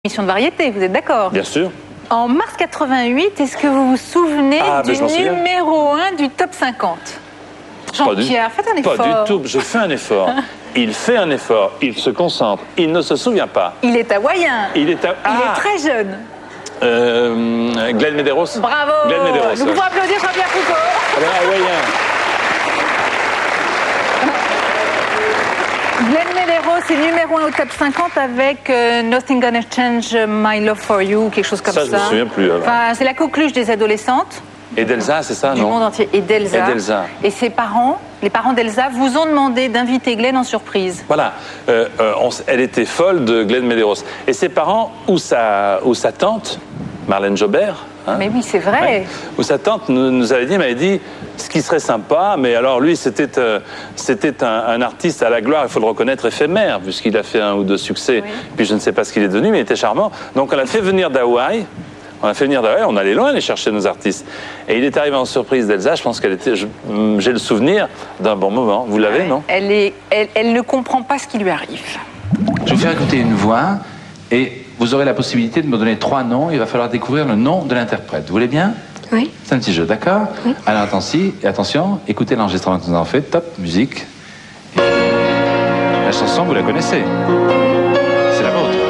Émission de variété, vous êtes d'accord? Bien sûr. En mars 88, est-ce que vous vous souvenez du numéro 1 du top 50? Jean-Pierre, faites un effort. Pas du tout, je fais un effort. Il fait un effort, il se concentre, il ne se souvient pas. Il est hawaïen. Il est très jeune. Glenn Medeiros. Bravo. Glenn Medeiros. Nous pouvons applaudir Jean-Pierre Foucault. Hawaïen. Glenn Medeiros est numéro 1 au top 50 avec Nothing Gonna Change My Love For You, quelque chose comme ça. Ça, je me souviens plus. Alors. Enfin, c'est la coqueluche des adolescentes. Et d'Elsa, c'est ça, du monde entier. Et d'Elsa. Et ses parents, les parents d'Elsa, vous ont demandé d'inviter Glenn en surprise. Voilà. Elle était folle de Glenn Medeiros. Et ses parents, ou sa tante, Marlène Jobert. Hein, mais oui, c'est vrai. Ouais, où sa tante nous avait dit, ce qui serait sympa, mais alors lui, c'était un artiste à la gloire, il faut le reconnaître, éphémère, puisqu'il a fait 1 ou 2 succès. Oui. Puis je ne sais pas ce qu'il est devenu, mais il était charmant. Donc on l'a fait venir d'Hawaï. On allait loin aller chercher nos artistes. Et il est arrivé en surprise d'Elsa, je pense qu'elle était... J'ai le souvenir d'un bon moment. Vous l'avez, non? Elle ne comprend pas ce qui lui arrive. Je vais vous faire écouter une voix, et vous aurez la possibilité de me donner 3 noms. Il va falloir découvrir le nom de l'interprète. Vous voulez bien? Oui. C'est un petit jeu, d'accord? Oui. Alors attention, écoutez l'enregistrement que nous avons fait. Top, musique. La chanson, vous la connaissez. C'est la vôtre.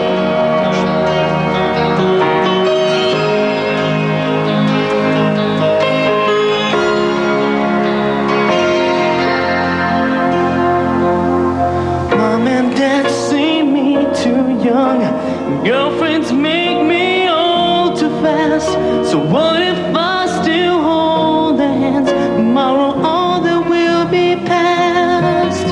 Girlfriends make me old too fast. So what if I still hold their hands? Tomorrow all that will be past.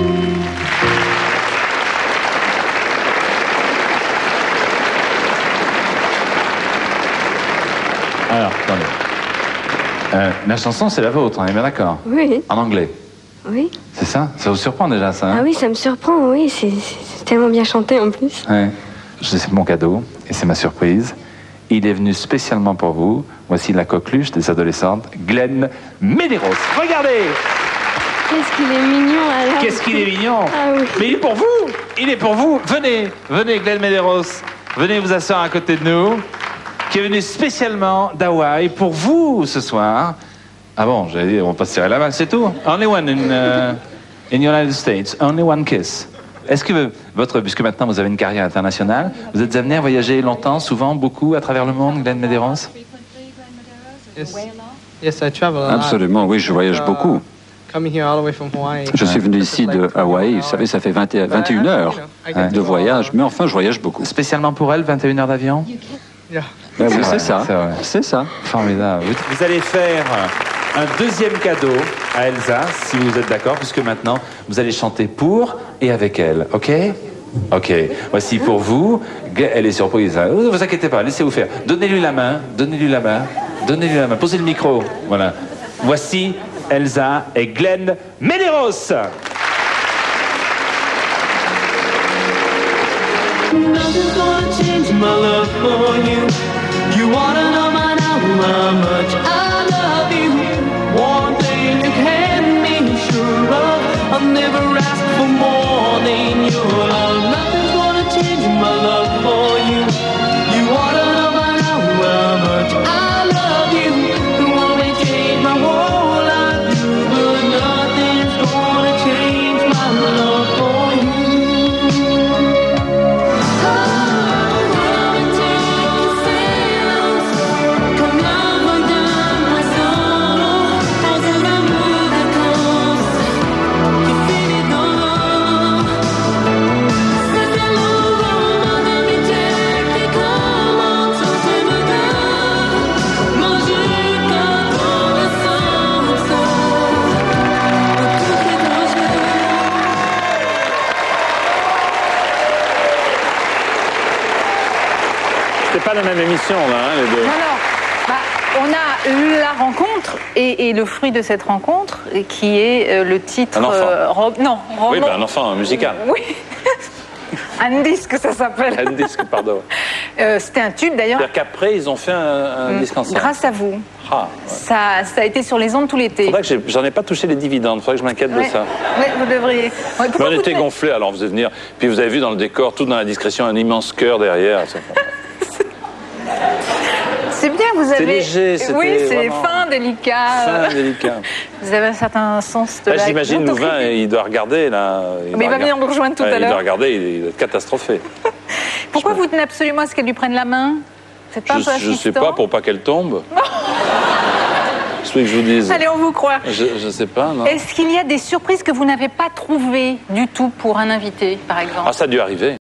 Alors, attendez. La chanson, c'est la vôtre, on est bien d'accord? Oui. En anglais? Oui. C'est ça? Ça vous surprend déjà, ça? Ah oui, ça me surprend, oui. C'est tellement bien chanté en plus. Ouais. C'est mon cadeau et c'est ma surprise. Il est venu spécialement pour vous. Voici la coqueluche des adolescentes, Glenn Medeiros. Regardez! Qu'est-ce qu'il est mignon alors! Qu'est-ce qu'il est mignon! Ah oui. Mais il est pour vous! Il est pour vous! Venez, Glenn Medeiros. Venez vous asseoir à côté de nous. Qui est venu spécialement d'Hawaï pour vous ce soir. Ah bon, j'allais dire, on va pas se serrer la main, c'est tout. Only one in United States. Only one kiss. Est-ce que puisque maintenant vous avez une carrière internationale, vous êtes amené à voyager longtemps, souvent, beaucoup à travers le monde, Glenn Medeiros? Yes, I travel a lot. Absolument, oui, je voyage beaucoup. Je suis venu ici de Hawaï, vous savez, ça fait 21 heures de voyage, mais enfin, je voyage beaucoup. Spécialement pour elle, 21 heures d'avion? Oui, c'est ça, c'est ça. Formidable. Vous allez faire un deuxième cadeau à Elsa, si vous êtes d'accord, puisque maintenant, vous allez chanter pour et avec elle, ok? Ok. Voici pour vous. Elle est surprise. Hein. Ne vous inquiétez pas, laissez-vous faire. Donnez-lui la main, donnez-lui la main, donnez-lui la main. Posez le micro. Voilà. Voici Elsa et Glenn Medeiros. Nothing's gonna change my love for you. You wanna know by now how much I love you. One thing you can be sure of, I've never asked for more than your love. Nothing's gonna change my love for you. You wanna know by now how much I love you. It won't change my whole life, but nothing's gonna change my love for you. C'était pas la même émission, là, hein, les deux. On a eu la rencontre et le fruit de cette rencontre qui est le titre... Un enfant. Oui, un enfant, un musical. Oui. Un disque, ça s'appelle. Un disque, pardon. C'était un tube, d'ailleurs. C'est-à-dire qu'après, ils ont fait un disque ensemble. Grâce à vous. Ah, ouais. Ça a été sur les ondes tout l'été. Faudrait que j'en ai pas touché les dividendes. Faudrait que je m'inquiète de ça. Oui, vous devriez. Mais on était gonflés, alors on faisait venir. Puis vous avez vu dans le décor, tout dans la discrétion, un immense cœur derrière. C'est bien, vous avez... léger, oui, c'est vraiment... fin, délicat. Fin, délicat. Vous avez un certain sens de là, la... J'imagine Louvain, il doit regarder, là. Mais il va venir nous rejoindre tout à l'heure. Il doit regarder, il est catastrophé. Pourquoi vous tenez absolument à ce qu'elle lui prenne la main? Je ne sais pas, pour pas qu'elle tombe. Je que je vous dise. Allez, on vous croit. Je ne sais pas, non. Est-ce qu'il y a des surprises que vous n'avez pas trouvées du tout pour un invité, par exemple? Ah, ça a dû arriver.